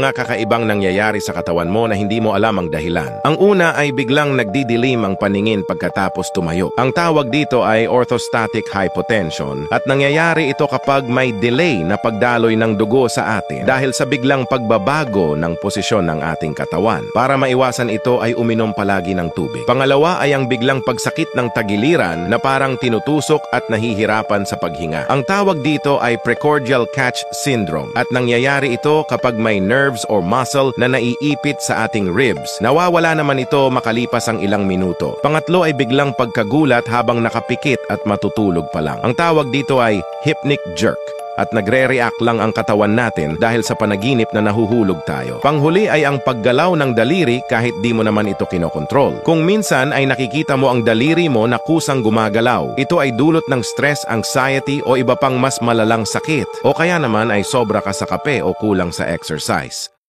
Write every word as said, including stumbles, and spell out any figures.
mga kakaibang nangyayari sa katawan mo na hindi mo alam ang dahilan. Ang una ay biglang nagdidilim ang paningin pagkatapos tumayo. Ang tawag dito ay orthostatic hypotension at nangyayari ito kapag may delay na pagdaloy ng dugo sa atin dahil sa biglang pagbabago ng posisyon ng ating katawan. Para maiwasan ito ay uminom palagi ng tubig. Pangalawa ay ang biglang pagsakit ng tagiliran na parang tinutusok at nahihirapan sa paghinga. Ang tawag dito ay precordial catch syndrome at nangyayari ito kapag may nerves or muscle na naiipit sa ating ribs. Nawawala naman ito makalipas ang ilang minuto. Pangatlo ay biglang pagkagulat habang nakapikit at matutulog pa lang. Ang tawag dito ay hypnic jerk at nagre-react lang ang katawan natin dahil sa panaginip na nahuhulog tayo. Panghuli ay ang paggalaw ng daliri kahit di mo naman ito kinokontrol. Kung minsan ay nakikita mo ang daliri mo na kusang gumagalaw, ito ay dulot ng stress, anxiety o iba pang mas malalang sakit. O kaya naman ay sobra ka sa kape o kulang sa exercise.